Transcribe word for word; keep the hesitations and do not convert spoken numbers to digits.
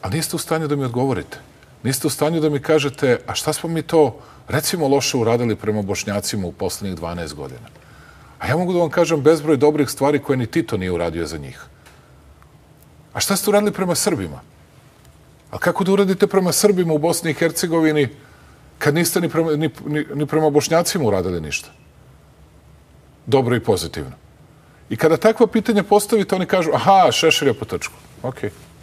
Ali niste u stanju da mi odgovorite. Niste u stanju da mi kažete, a šta smo mi to, recimo, loše uradili prema Bošnjacima u poslednjih dvanaest godina. A ja mogu da vam kažem bezbroj dobrih stvari koje ni Tito nije uradio za njih. A šta ste uradili prema Srbima? A kako da uradite prema Srbima u Bosni i Hercegovini kad niste ni prema, ni, ni, ni prema Bošnjacima uradili ništa? Dobro i pozitivno. I kada takva pitanja postavite, oni kažu, aha, Šešelj je po točku. Okej.